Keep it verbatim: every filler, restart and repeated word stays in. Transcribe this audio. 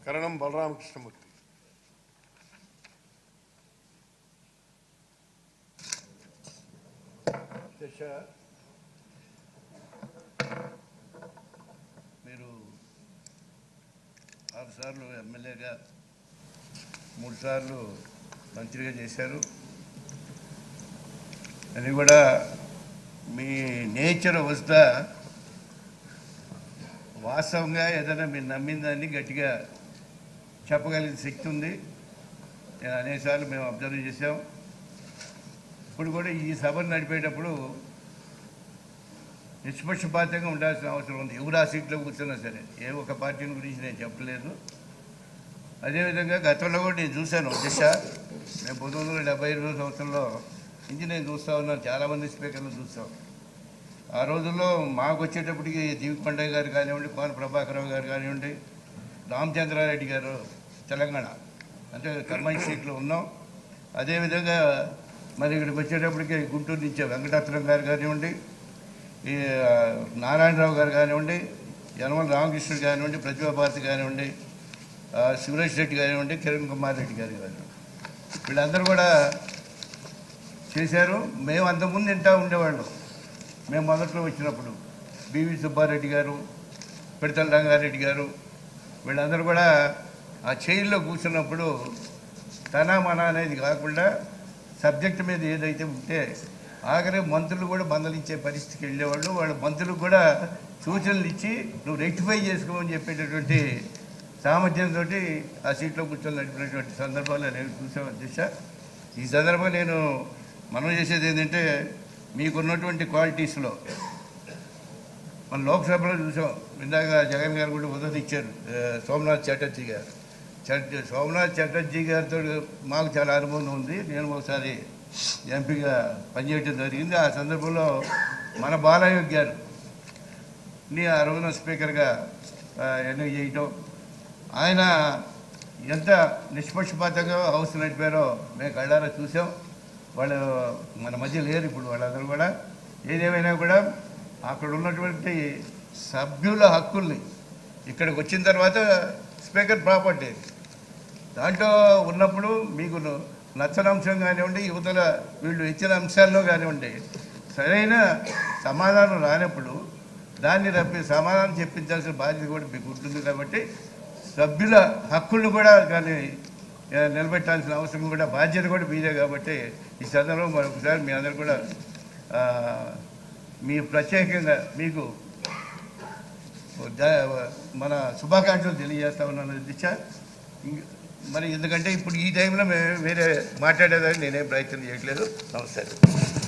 కరణం బలరామకృష్ణమూర్తి. దశ మీరు ఆరు సార్లు ఎమ్మెల్యేగా మూడు సార్లు మంత్రిగా చేశారు. అది కూడా మీ నేచర్ వస్తా వాస్తవంగా ఏదైనా మీరు నమ్మిన దాన్ని గట్టిగా చెప్పగలిగిన శక్తి ఉంది. నేను అనేకసార్లు మేము అబ్జర్వ్ చేసాం. ఇప్పుడు కూడా ఈ సభను నడిపేటప్పుడు నిష్పక్షపాతంగా ఉండాల్సిన అవసరం ఉంది. ఎవరు ఆ సీట్లో కూర్చున్నా సరే, ఏ ఒక పార్టీని గురించి నేను చెప్పలేదు. అదేవిధంగా గతంలో కూడా నేను చూశాను దిశ. మేము పంతొమ్మిది వందల డెబ్బై ఐదు సంవత్సరంలో నుంచి నేను చూస్తూ ఉన్నాను, చాలామంది స్పీకర్లు చూస్తాం. ఆ రోజుల్లో మాకు వచ్చేటప్పటికి దీవికొండయ్య గారు కానివ్వండి, కోన ప్రభాకరరావు గారు కానివ్వండి, రామచంద్రారెడ్డి గారు తెలంగాణ అంటే కర్మాయి సీట్లో ఉన్నాం. అదేవిధంగా మరి ఇక్కడికి వచ్చేటప్పటికి గుంటూరు నుంచి వెంకటాచలం గారు కానివ్వండి, ఈ నారాయణరావు గారు కానివ్వండి, యనమల రామకృష్ణుడు కానివ్వండి, ప్రతిభా భారతి కానివ్వండి, సురేష్ రెడ్డి కానివ్వండి, కిరణ్ కుమార్ రెడ్డి గారు కానివ్వండి, వీళ్ళందరూ కూడా చేశారు. మేము అంతకుముందు వింటూ ఉండేవాళ్ళం. మేము మొదట్లో వచ్చినప్పుడు బివి సుబ్బారెడ్డి గారు, పిడతల రంగారెడ్డి గారు, వీళ్ళందరూ కూడా ఆ చైర్లో కూర్చున్నప్పుడు తన మన అనేది కాకుండా సబ్జెక్టు మీద ఏదైతే ఉంటే ఆఖరి మంత్రులు కూడా మందలించే పరిస్థితికి వెళ్ళేవాళ్ళు. వాళ్ళ మంత్రులకు కూడా సూచనలు ఇచ్చి నువ్వు రెక్టిఫై చేసుకోమని చెప్పేటటువంటి సామర్థ్యంతో ఆ సీట్లో కూర్చొని నడిపినటువంటి సందర్భాలు నేను చూసాను అధ్యక్ష. ఈ సందర్భంగా నేను మనం చేసేది ఏంటంటే, మీకున్నటువంటి క్వాలిటీస్లో మన లోక్సభలో చూసాం. ఇందాక జగన్ గారు కూడా ఉదయం ఇచ్చారు, సోమనాథ్ చటర్జీ గారు. సోమనాథ్ చటర్జీ గారితో మాకు చాలా అనుభవం ఉంది. నేను ఒకసారి ఎంపీగా పనిచేయడం జరిగింది. ఆ సందర్భంలో మన బాలయోగి గారు నీ ఆ రోజున స్పీకర్గా ఎన్నిక చేయటం, ఆయన ఎంత నిష్పక్షపాతంగా హౌస్ నడిపారో మేము కళ్ళారా చూసాం. వాళ్ళు మన మధ్య లేరు ఇప్పుడు వాళ్ళందరూ కూడా. ఏదేమైనా కూడా అక్కడ ఉన్నటువంటి సభ్యుల హక్కుల్ని ఇక్కడికి వచ్చిన తర్వాత స్పీకర్ ప్రాపర్టీ దాంట్లో ఉన్నప్పుడు మీకు నచ్చని అంశం కానివ్వండి, యువతల వీళ్ళు ఇచ్చిన అంశాల్లో కానివ్వండి, సరైన సమాధానం రానప్పుడు దాన్ని రప్పి సమాధానం చెప్పించాల్సిన బాధ్యత కూడా మీకు ఉంటుంది. కాబట్టి సభ్యుల హక్కులను కూడా కానీ నిలబెట్టాల్సిన అవసరం కూడా బాధ్యత కూడా మీదే. కాబట్టి ఈ సందర్భంలో మరొకసారి మీ అందరూ కూడా మీ ప్రత్యేకంగా మీకు మన శుభాకాంక్షలు తెలియజేస్తా ఉన్నాను దిశ. మరి ఎందుకంటే ఇప్పుడు ఈ టైంలో మేము వేరే మాట్లాడేదానికి నేనేం ప్రయత్నం చేయట్లేదు. నమస్తే.